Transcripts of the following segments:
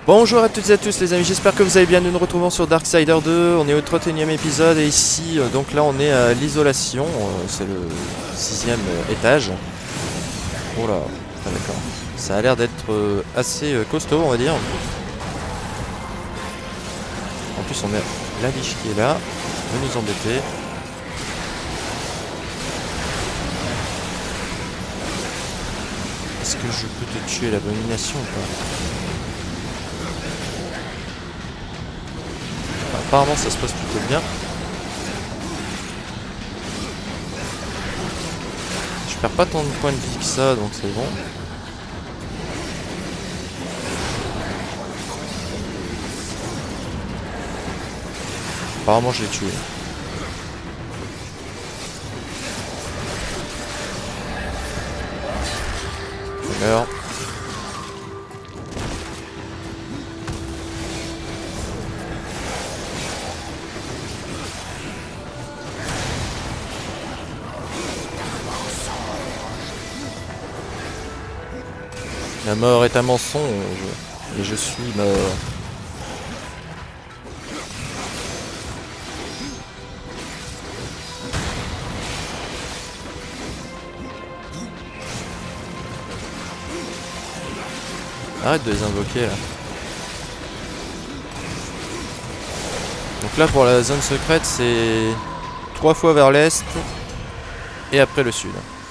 Bonjour à toutes et à tous les amis, j'espère que vous allez bien. Nous nous retrouvons sur Darksider 2, on est au 31e épisode et ici, donc là on est à l'isolation, c'est le 6e étage. Oh là, ah, d'accord. Ça a l'air d'être assez costaud on va dire. En plus on a la liche qui est là, va nous embêter. Est-ce que je peux te tuer l'abomination ou pas? Apparemment ça se passe plutôt bien. Je perds pas tant de points de vie que ça donc c'est bon. Apparemment je l'ai tué. Je meurs. La mort est un mensonge, et je suis mort. Arrête de les invoquer là. Donc là pour la zone secrète c'est 3 fois vers l'est et après le sud.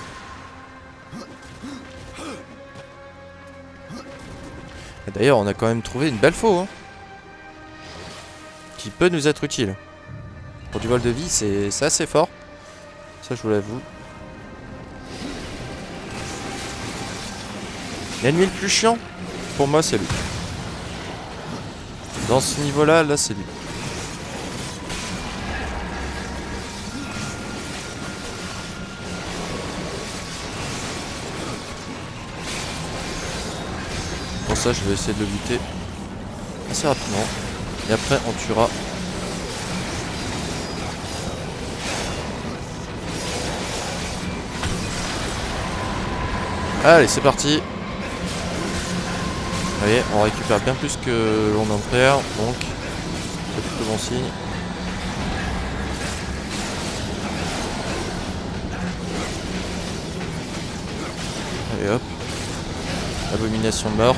D'ailleurs on a quand même trouvé une belle faux hein, qui peut nous être utile. Pour du vol de vie c'est assez fort. Ça je vous l'avoue. L'ennemi le plus chiant pour moi c'est lui. Dans ce niveau là, là c'est lui. Pour ça je vais essayer de le buter assez rapidement. Et après on tuera. Allez c'est parti. Vous voyez, on récupère bien plus que l'on en perd, donc c'est plutôt bon signe. Allez hop. Abomination morte.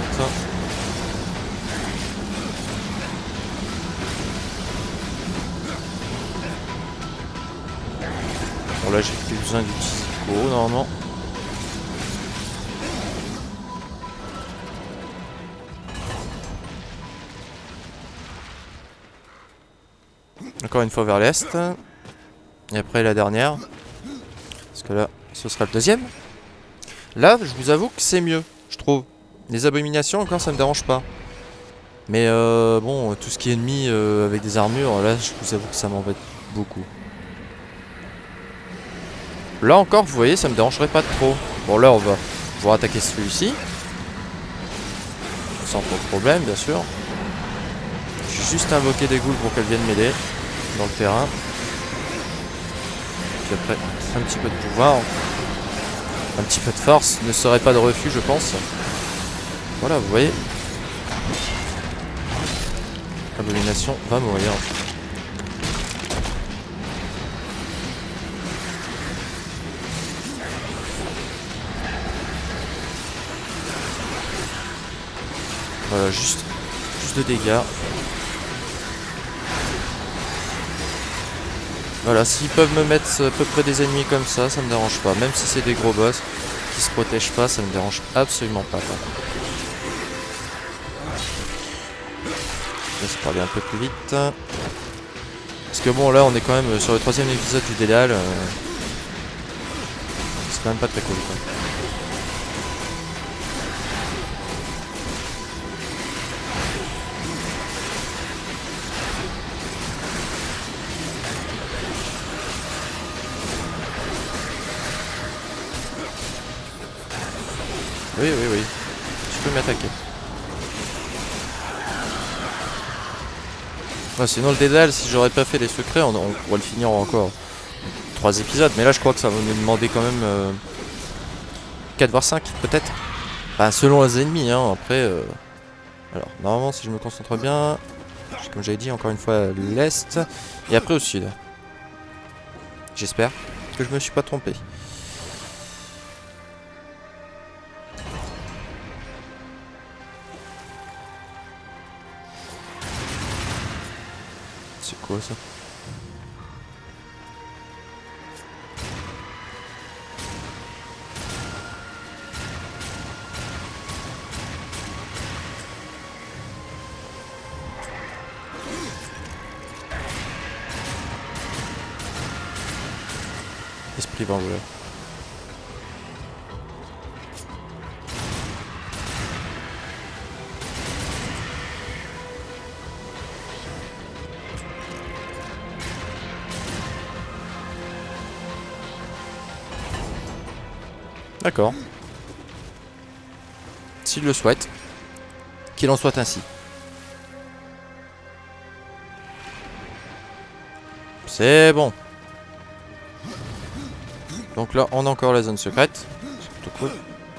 Bon là j'ai plus besoin d'utiliser gros normalement. Encore une fois vers l'est. Et après la dernière. Parce que là, ce sera le deuxième. Là, je vous avoue que c'est mieux, je trouve. Les abominations, encore, ça me dérange pas. Mais bon, tout ce qui est ennemi avec des armures, là, je vous avoue que ça m'embête beaucoup. Là encore, vous voyez, ça me dérangerait pas trop. Bon, là, on va pouvoir attaquer celui-ci. Sans trop de problème, bien sûr. Je vais juste invoquer des ghouls pour qu'elles viennent m'aider dans le terrain. Puis après, un petit peu de pouvoir. Un petit peu de force. Ne serait pas de refus, je pense. Voilà, vous voyez. L'abomination va mourir. Voilà, juste de dégâts. Voilà, s'ils peuvent me mettre à peu près des ennemis comme ça, ça me dérange pas. Même si c'est des gros boss qui se protègent pas, ça me dérange absolument pas. Laisse parler un peu plus vite. Parce que bon, là on est quand même sur le 3e épisode du Dédale. C'est quand même pas très cool quoi. Oui, oui, oui. Tu peux m'attaquer. Ouais, sinon le Dédale, si j'aurais pas fait les secrets, on pourrait le finir en encore 3 épisodes. Mais là, je crois que ça va nous demander quand même 4 voire 5 peut-être. Enfin, selon les ennemis, hein. Après, Alors, normalement, si je me concentre bien, comme j'avais dit, encore une fois, l'est, et après au sud. J'espère que je me suis pas trompé. C'est quoi ça? Esprit vengeur. D'accord. S'il le souhaite, qu'il en soit ainsi. C'est bon. Donc là, on a encore la zone secrète. C'est plutôt cool.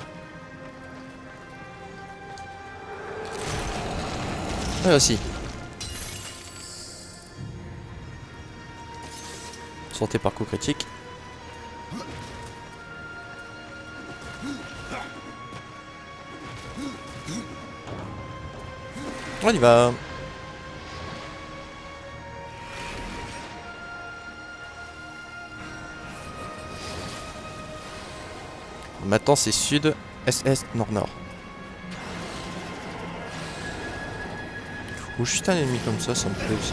Et aussi. Sortez par coup critique. On y va. Maintenant c'est sud, est-est, nord-nord. Ou juste un ennemi comme ça me plaît aussi.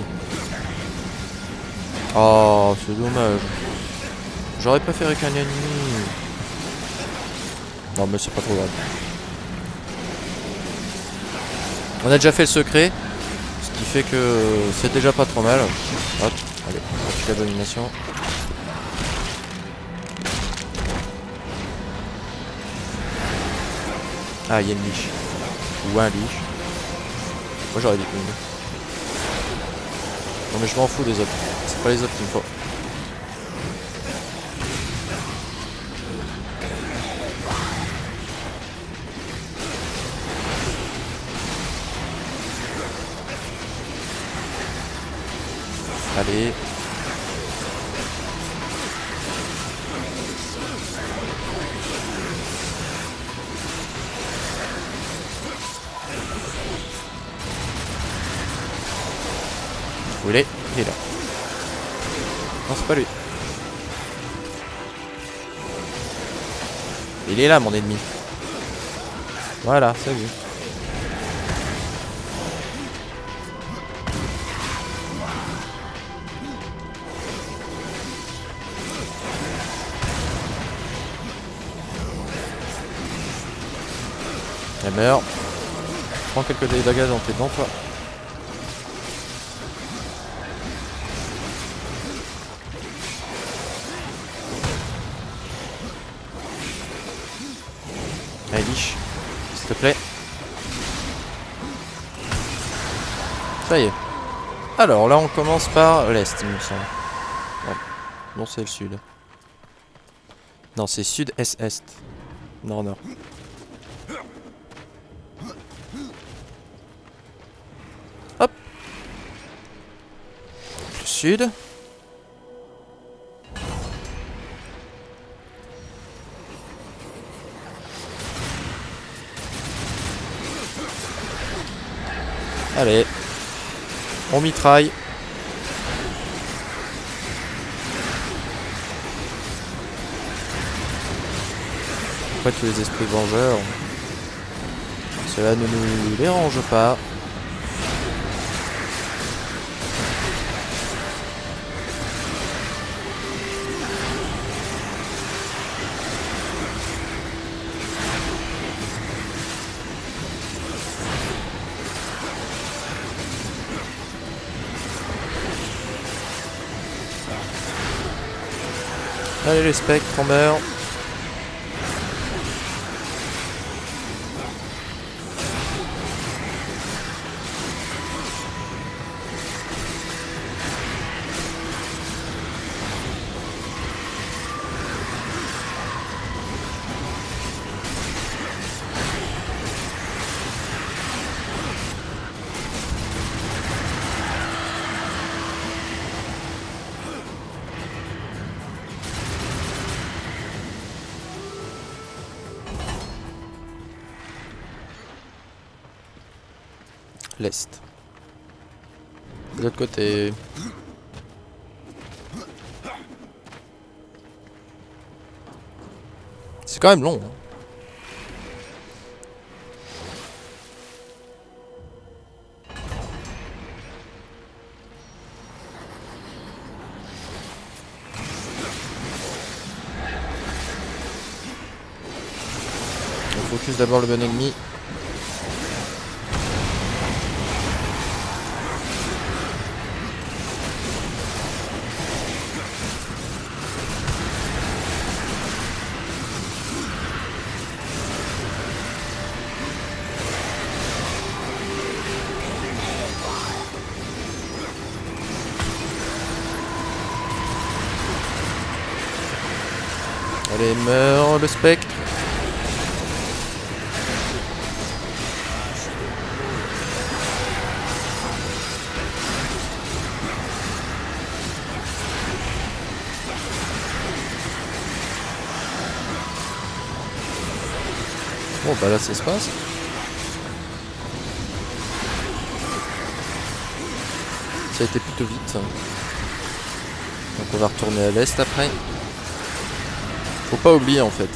Oh, c'est dommage. J'aurais préféré qu'un ennemi. Non mais c'est pas trop grave. On a déjà fait le secret, ce qui fait que c'est déjà pas trop mal. Hop, allez, certificat de domination. Ah, il y a une liche. Ou un liche. Moi j'aurais dit une. Non mais je m'en fous des autres. C'est pas les autres qu'il me faut. Allez. Où il est? Il est là. Non, c'est pas lui. Il est là, mon ennemi. Voilà, c'est lui. Elle meurt. Prends quelques dégâts dans tes dents, toi. Allez, liche, s'il te plaît. Ça y est. Alors là, on commence par l'est, il me semble. Ouais. Non, c'est le sud. Non, c'est sud-est-est. Nord-nord. Hop. Le sud. Allez. On mitraille. Après tous les esprits vengeurs. Cela ne nous dérange pas. Allez les spectres, on meurt. l'est. De l'autre côté. C'est quand même long. Hein. On focus d'abord le bon ennemi. Allez, meurt le spectre. Bon bah là ça se passe. Ça a été plutôt vite. Donc on va retourner à l'est après. Faut pas oublier en fait.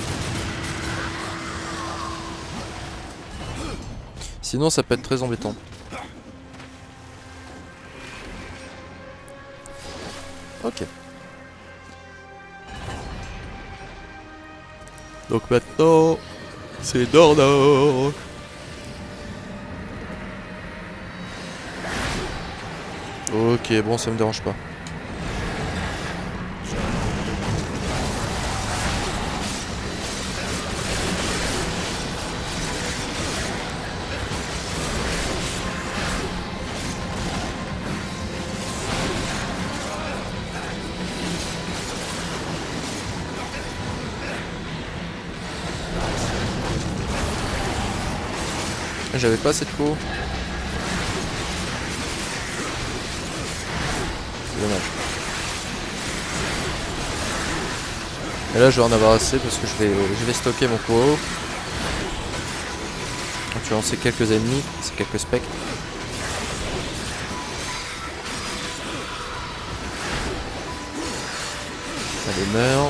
Sinon ça peut être très embêtant. Ok. Donc maintenant, c'est nord-nord. Ok, bon ça me dérange pas. J'avais pas assez de peau. C'est dommage. Et là je vais en avoir assez parce que je vais stocker mon pot. Je vais lancer quelques ennemis, c'est quelques spectres. Allez, meurs.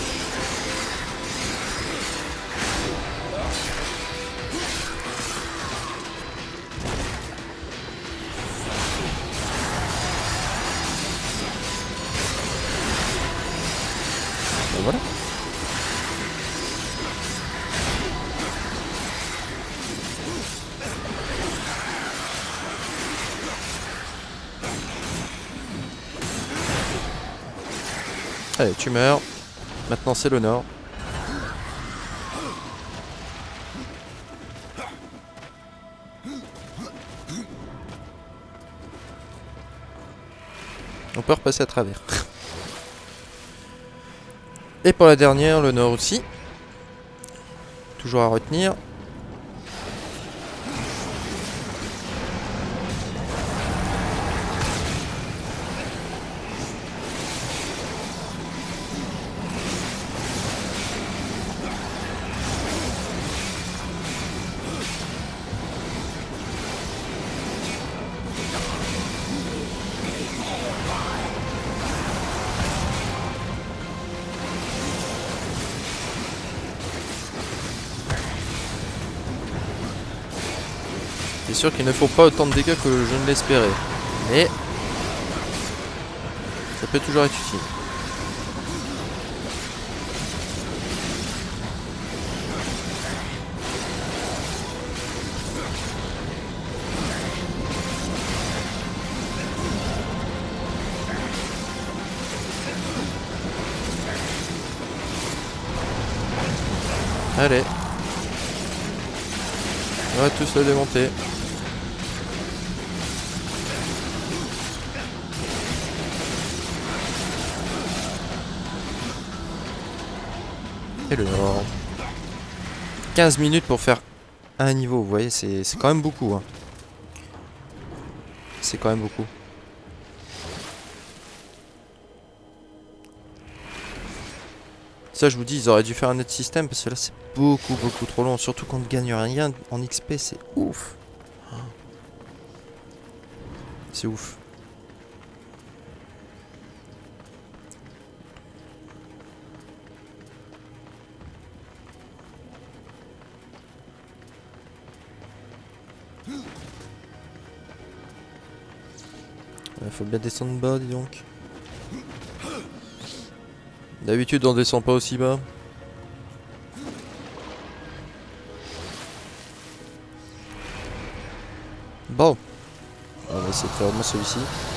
Voilà. Allez, tu meurs. Maintenant c'est le nord. On peut repasser à travers. Et pour la dernière, le nord aussi. Toujours à retenir. C'est sûr qu'il ne faut pas autant de dégâts que je ne l'espérais. Mais ça peut toujours être utile. Allez. On va tous le démonter. Et le nord. 15 minutes pour faire un niveau, vous voyez, c'est quand même beaucoup. Hein. C'est quand même beaucoup. Ça, je vous dis, ils auraient dû faire un autre système parce que là, c'est beaucoup trop long. Surtout qu'on ne gagne rien en XP, c'est ouf. C'est ouf. Faut bien descendre bas, dis donc. D'habitude on descend pas aussi bas. Bon. On va essayer de faire au moins celui-ci.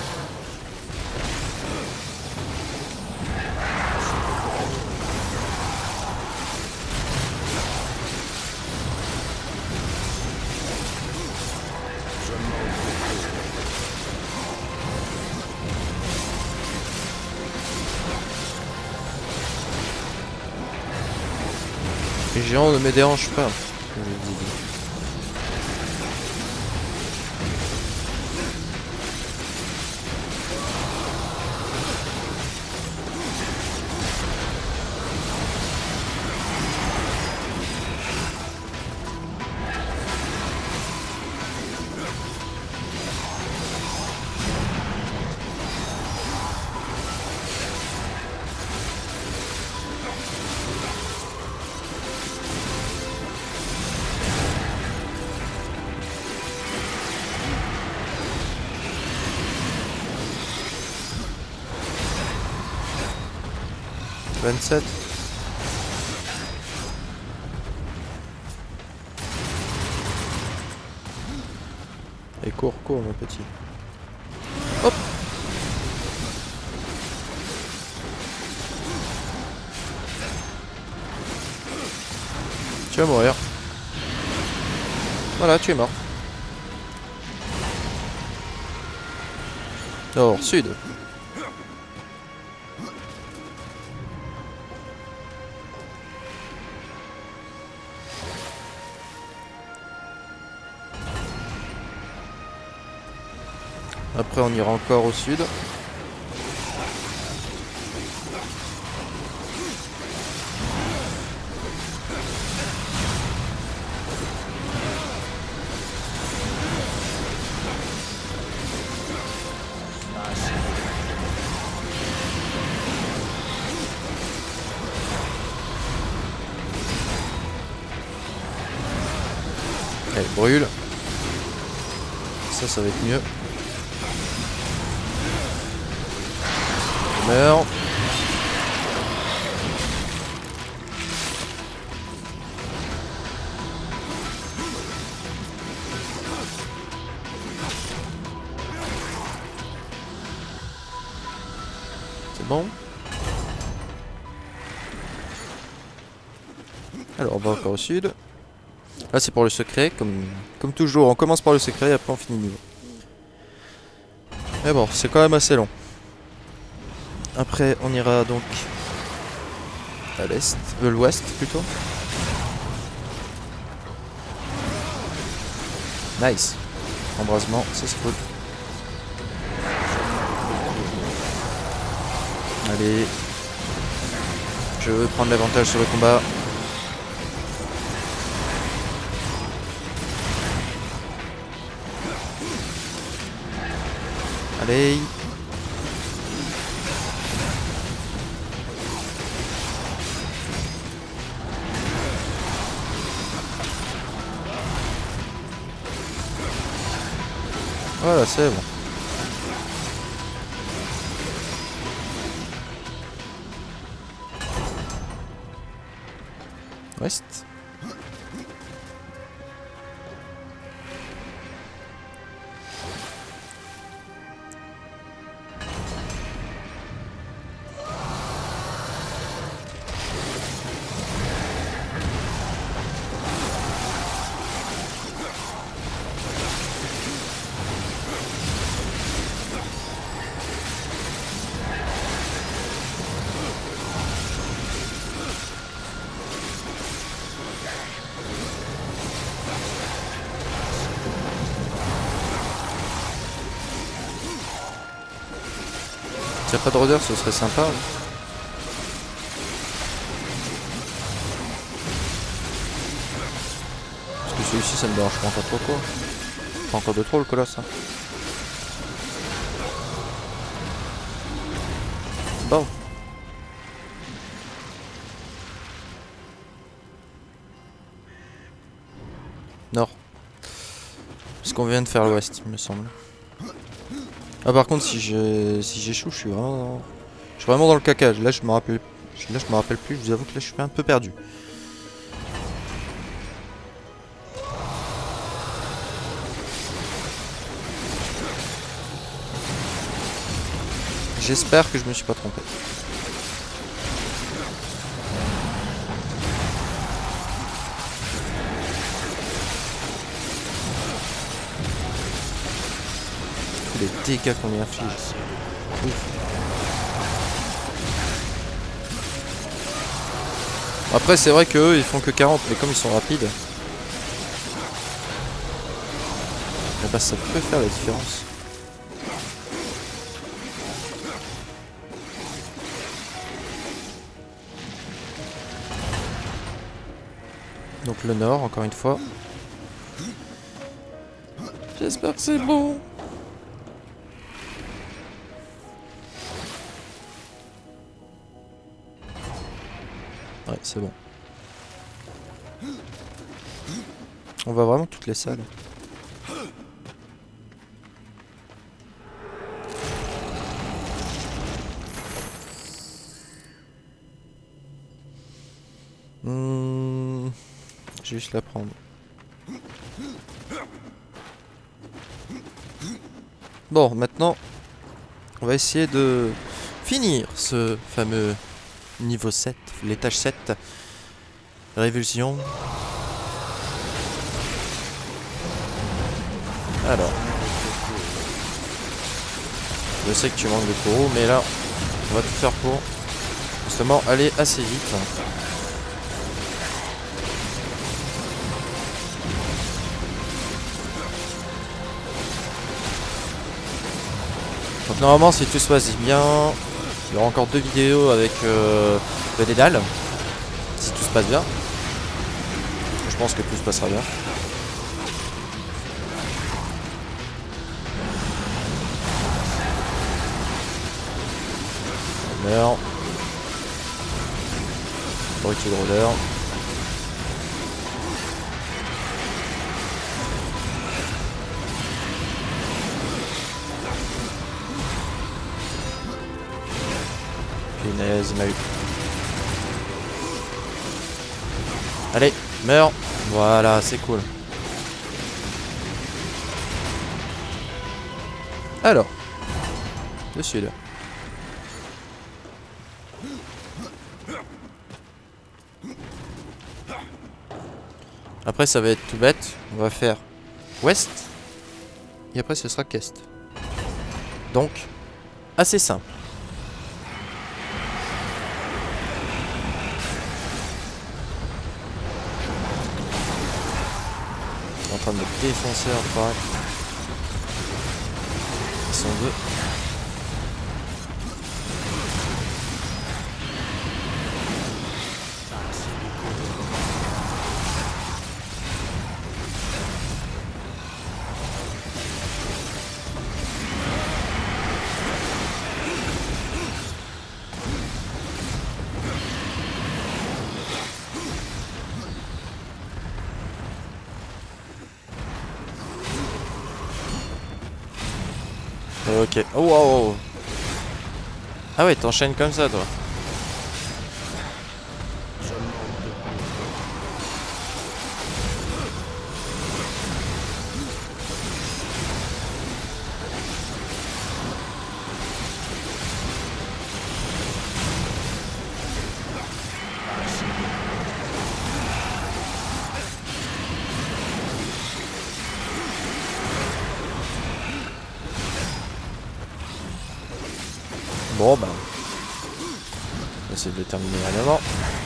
Les géants ne me dérangent pas. Comme je vous ai dit. 27. Et cours, cours mon petit. Hop. Tu vas mourir. Voilà, tu es mort. Nord, sud. Après on ira encore au sud. Allez, brûle. Ça va être mieux. Meurs. C'est bon. Alors on va encore au sud. Là c'est pour le secret, comme toujours, on commence par le secret et après on finit le niveau. Mais bon, c'est quand même assez long. Après on ira donc à l'est, l'ouest plutôt. Nice. Embrasement, ça c'est cool. Allez. Je veux prendre l'avantage sur le combat. Allez. Voilà, c'est bon. Ouest. S'il n'y a pas de rôdeur, ce serait sympa. Parce que celui-ci, ça me dérange pas encore trop quoi. Pas encore de trop le colosse. Hein. Bon. Nord. Parce qu'on vient de faire l'ouest, il me semble. Ah par contre si j'échoue, je suis vraiment dans le caca. Là je me rappelle plus, je vous avoue que là je suis un peu perdu. J'espère que je me suis pas trompé. Les dégâts qu'on lui inflige. Ouf. Après c'est vrai que eux ils font que 40, mais comme ils sont rapides, eh ben, ça peut faire la différence. Donc le nord encore une fois. J'espère que c'est bon. Ouais, c'est bon. On voit vraiment toutes les salles. Je vais juste la prendre. Bon, maintenant, on va essayer de finir ce fameux niveau 7, l'étage 7. Révulsion. Alors. Je sais que tu manques de taureau, mais là, on va tout faire pour justement aller assez vite. Donc normalement, si tout se passe bien, il y aura encore 2 vidéos avec le dédale. Si tout se passe bien. Je pense que tout se passera bien. Meurs. Brut de rôdeur. Punaise, il m'a eu. Allez, meurs. Voilà, c'est cool. Alors, le sud. Après, ça va être tout bête. On va faire ouest. Et après, ce sera qu'est. Donc, assez simple. En train de me défoncer à droite. Ils sont deux. Ok. Oh wow. Ah ouais, t'enchaînes comme ça, toi. Bon bah, on va essayer de le terminer à l'avant.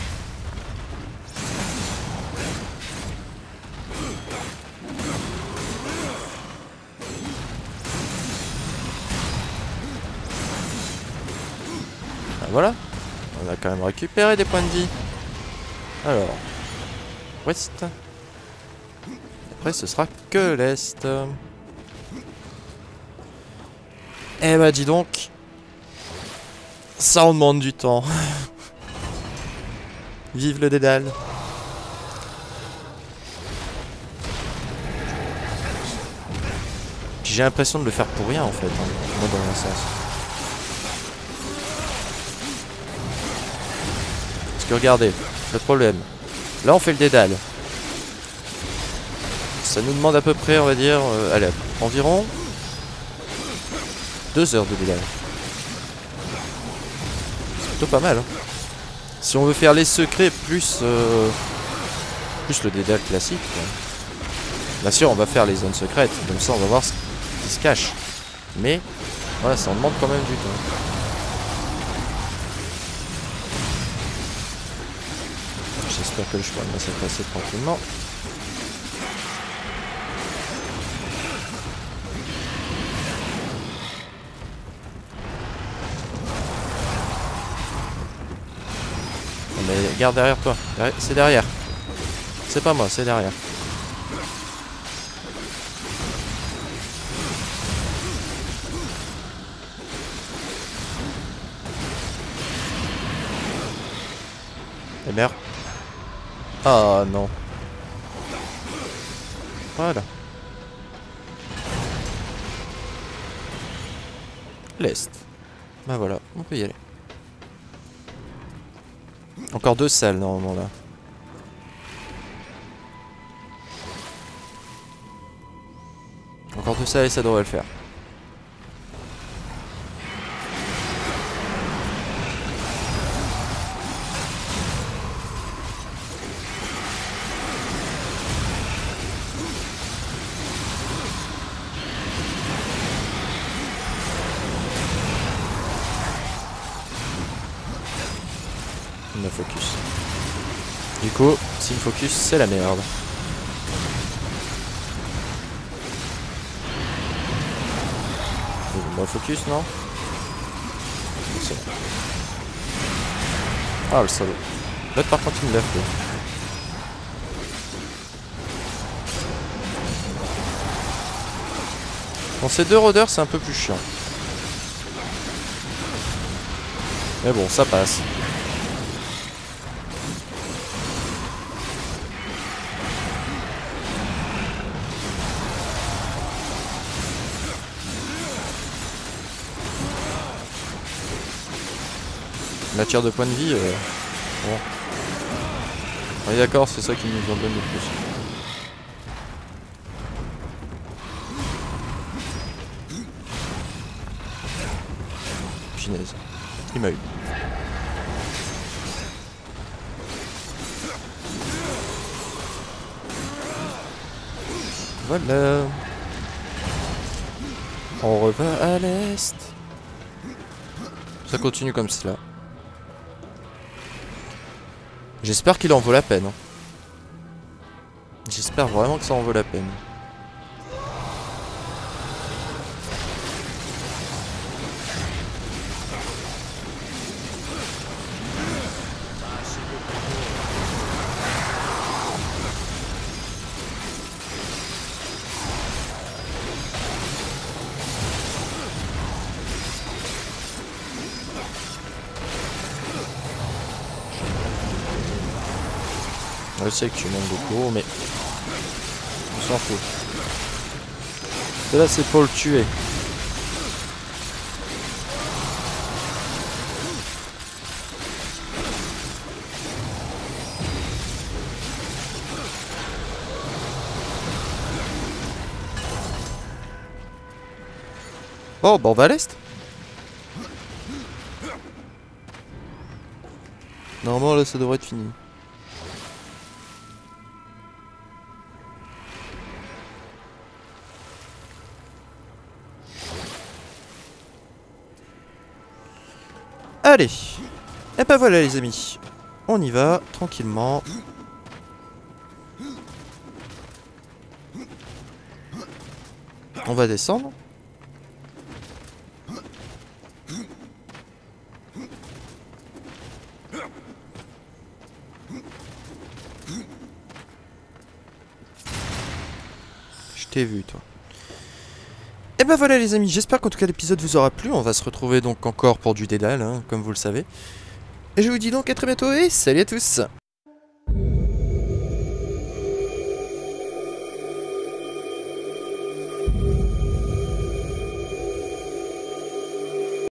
Ah, voilà, on a quand même récupéré des points de vie. Alors, ouest. Après ce sera que l'est. Eh bah dis donc. Ça en demande du temps. Vive le dédale. J'ai l'impression de le faire pour rien en fait, hein, moi dans un sens. Parce que regardez, le problème. Là on fait le dédale. Ça nous demande à peu près, on va dire, allez, environ 2 heures de dédale. C'est plutôt pas mal. Hein. Si on veut faire les secrets plus, plus le dédale classique. Quoi. Bien sûr, on va faire les zones secrètes, comme ça on va voir ce qui se cache. Mais voilà, ça en demande quand même du temps. J'espère que je pourrai me laisser passer tranquillement. Mais regarde derrière toi, c'est derrière. C'est pas moi, c'est derrière. Et merde. Ah non. Voilà. L'Est. Bah voilà, on peut y aller. Encore 2 salles normalement là. Encore 2 salles et ça devrait le faire. On a focus. Du coup, si le focus, c'est la merde. On va focus, non? C'est bon. Ah, le salaud. L'autre, par contre, il me l'a fait. Bon, ces 2 rôdeurs, c'est un peu plus chiant. Mais bon, ça passe. La tire de points de vie, bon. On est d'accord, c'est ça qui nous en donne le plus. Punaise. Il m'a eu. Voilà. On revient à l'est. Ça continue comme cela. J'espère qu'il en vaut la peine. Hein. J'espère vraiment que ça en vaut la peine. Je sais que tu manques beaucoup, mais on s'en fout. Là, c'est pour le tuer. Oh, bah on va à l'est. Normalement, là, ça devrait être fini. Allez. Et ben voilà les amis. On y va, tranquillement. On va descendre. Je t'ai vu toi. Et ben voilà les amis, j'espère qu'en tout cas l'épisode vous aura plu. On va se retrouver donc encore pour du dédale, hein, comme vous le savez. Et je vous dis donc à très bientôt et salut à tous.